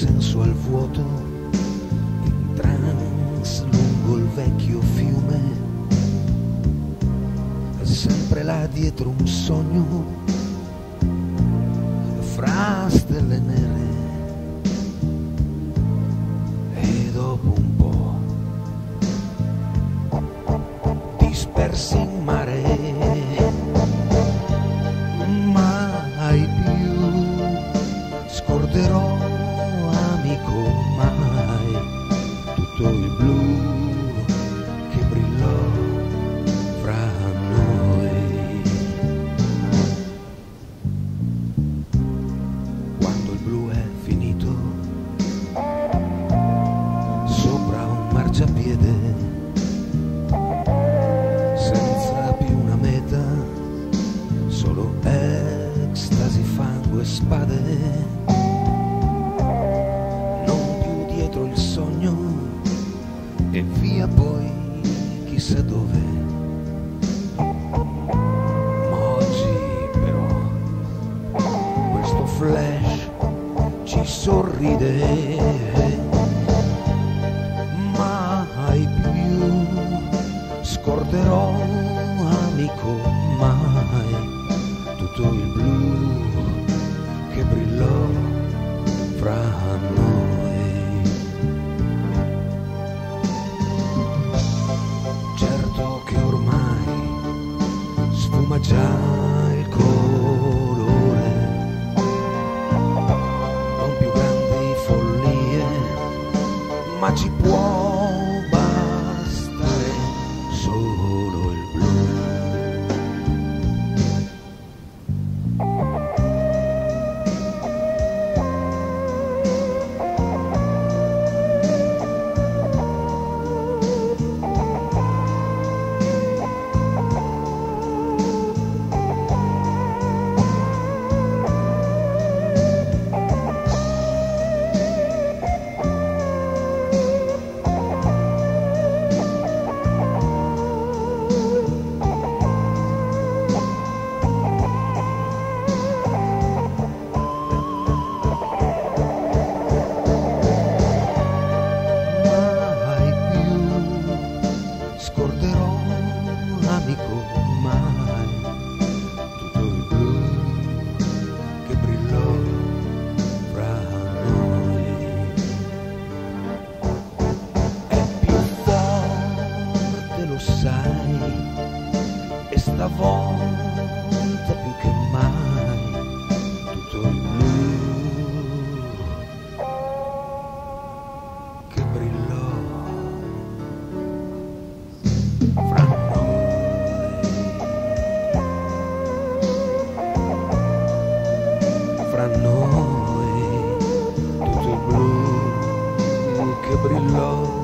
senso al vuoto, in trance lungo il vecchio fiume, sempre là dietro un sogno, fra stelle nere. E dopo un po' dispersi in mare, mai più scorderò, amico, mai tutto il blu che brillò fra noi. Quando il blu è finito, sopra un marciapiede, senza più una meta, solo estasi, fango e spade, non più dietro il sogno, e via poi chissà dove. Ma oggi però questo flash ci sorride, mai più scorderò, amico, mai tutto il blu che brillò fra noi. Certo che ormai sfuma già il colore, non più grandi follie, ma ci può bastare solo il blu. Scorderò, amico, mai tutto il blu che brillò fra noi. È più forte, lo sai, e stavolta più che mai tutto il blu che brillò fra noi, tutto il blu che brillò